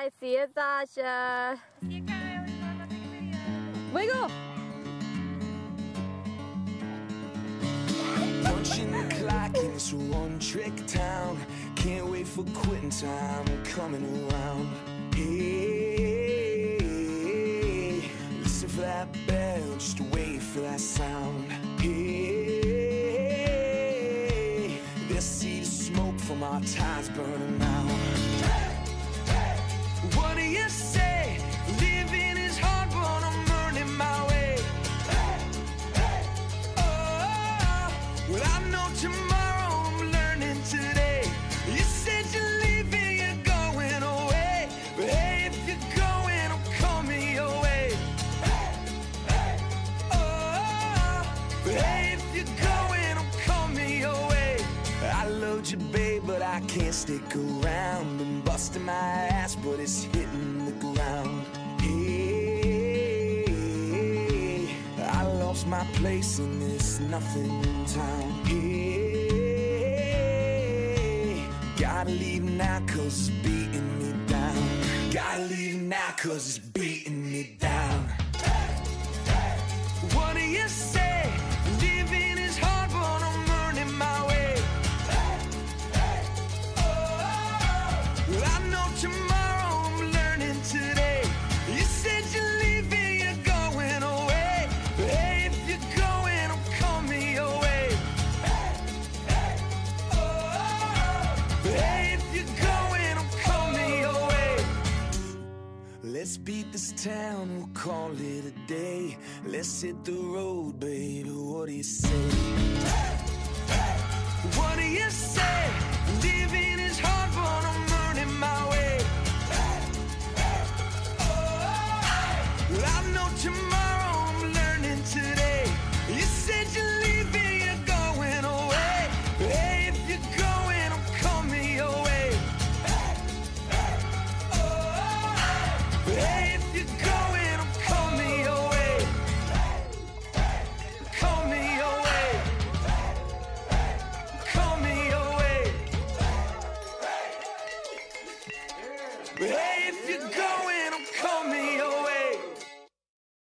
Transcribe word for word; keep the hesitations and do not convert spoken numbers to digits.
Bye. See you, Sasha. See you, Kyle. Let's take a video. Wiggle. Punching the clock in this one-trick town. Can't wait for quitting time coming around. Hey, listen for that bell, just wait for that sound. Hey, they'll see the smoke from our tires burning out. What do you say? Living is hard, but I'm earning my way. Oh, well, I know tomorrow, I'm learning today. You said you're leaving, you're going away. But hey, if you're going, I'm coming your way. Oh, but hey, if you're going, I'm coming your way. I loved you, babe, but I can't stick around. Been busting my ass, but it's hitting the ground. Hey, I lost my place in this nothing town. Hey, gotta leave now cause it's beating me down. Gotta leave now cause it's beating me down. What do you say? Living is hard, but I'm earning my way. Well, I know tomorrow, I'm learning today. You said you're leaving, you're going away. But hey, if you're going, I'm coming your way. But hey, if you're going, I'm coming your way. Let's beat this town, we'll call it a day. Let's hit the road, baby, what do you say? What do you say? Living is hard, but I'm earning my way. Well, I know tomorrow, I'm learning today. You said you're leaving, you're going away. But hey, if you're going, I'm coming your way. But hey, if you're going,